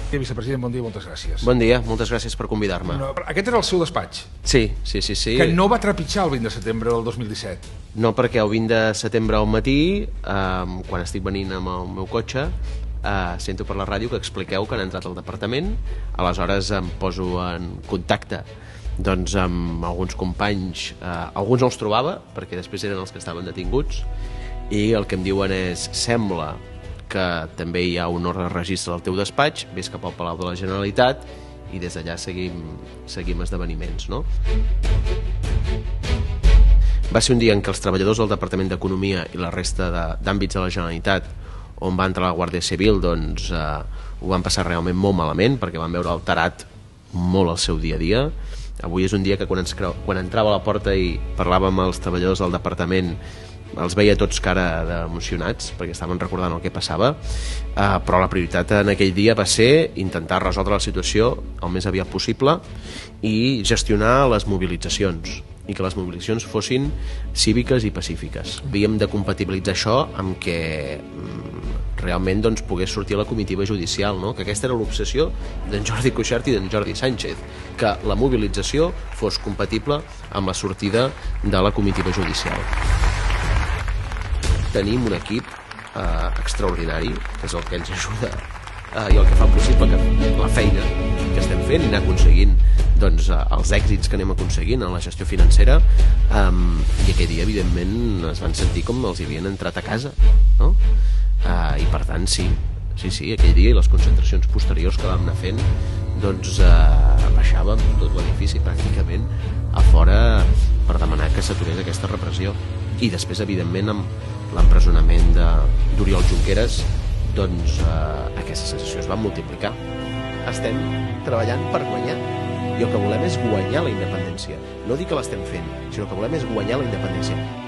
Vicepresident, bon dia, moltes gràcies. Bon dia, moltes gràcies per convidar-me. Aquest era el seu despatx? Sí. Que no va trepitjar el 20 de setembre del 2017? No, perquè el 20 de setembre al matí, quan estic venint amb el meu cotxe, sento per la ràdio que expliqueu que han entrat al departament. Aleshores em poso en contacte amb alguns companys, alguns no els trobava perquè després eren els que estaven detinguts, i el que em diuen és: sembla que també hi ha un ordre de registre al teu despatx, vés cap al Palau de la Generalitat i des d'allà seguim esdeveniments, no? Va ser un dia en què els treballadors del Departament d'Economia i la resta d'àmbits de la Generalitat on va entrar la Guàrdia Civil ho van passar realment molt malament perquè van veure alterat molt el seu dia a dia. Avui és un dia que quan entrava a la porta i parlàvem amb els treballadors del departament els veia tots cara d'emocionats perquè estaven recordant el que passava, però la prioritat en aquell dia va ser intentar resoldre la situació el més aviat possible i gestionar les mobilitzacions, i que les mobilitzacions fossin cíviques i pacífiques. Havíem de compatibilitzar això amb que realment pogués sortir la comitiva judicial, no? Que aquesta era l'obsessió d'en Jordi Cuixart i d'en Jordi Sánchez, que la mobilització fos compatible amb la sortida de la comitiva judicial. Tenim un equip extraordinari, que és el que ens ajuda i el que fa possible la feina que estem fent i anar aconseguint els èxits que anem aconseguint en la gestió financera, i aquell dia evidentment es van sentir com els havien entrat a casa, no? I per tant sí, aquell dia i les concentracions posteriors que vam anar fent baixàvem tot l'edifici pràcticament a fora per demanar que s'aturés aquesta repressió. I després evidentment amb l'empresonament d'Oriol Junqueras aquesta sensació es va multiplicar. Estem treballant per guanyar i el que volem és guanyar la independència. No dir que l'estem fent, sinó que volem és guanyar la independència.